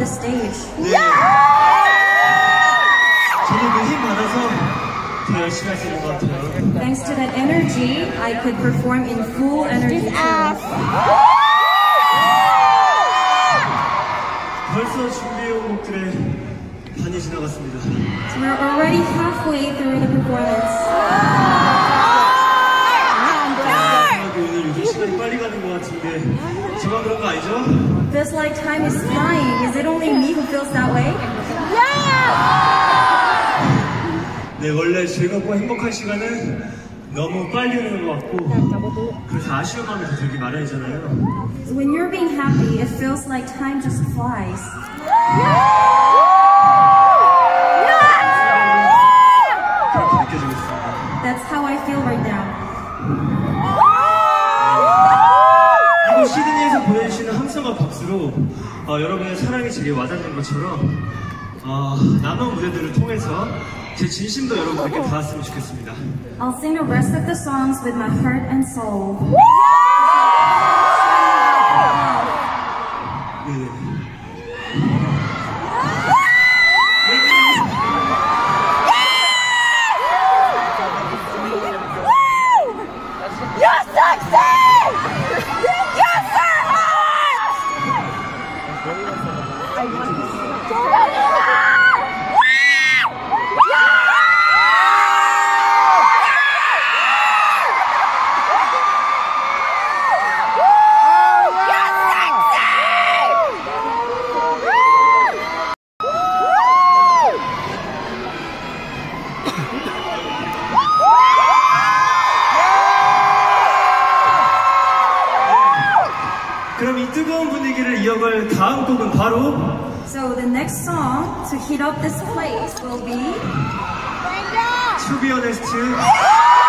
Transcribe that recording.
this stage. 네. 저는 그 힘 받아서 더 열심히 할 수 있는 것 같아요. Thanks to that energy, I could perform in full energy. 벌써 준비해온 곡들의 반이 지나갔습니다. So we're already halfway through the performance. 오늘 요즘 시간이 빨리 가는 것 같은데 저만 그런 거 아니죠? Feels like time is flying. Is it only me who feels that way? 네, 원래 즐겁고 행복한 시간은 너무 빨리 흐르는 것 같고 그래서 아쉬운 마음이 더 들기 마련이잖아요. So when you're being happy, it feels like time just flies. 그렇게 느껴지고 있습니다. That's how I feel right now. 이곳 시드니에서 보내주시는 함성과 박수로 여러분의 사랑이 제게 와닿는 것처럼 남은 무대들을 통해서 제 진심도 여러분들께 닿았으면 좋겠습니다. I'll sing the rest of the songs with my heart and soul. 네. You're sexy! You're so hot! 그럼 이 뜨거운 분위기를 이어갈 다음 곡은 바로 So the next song to heat up this place will be To Be Honest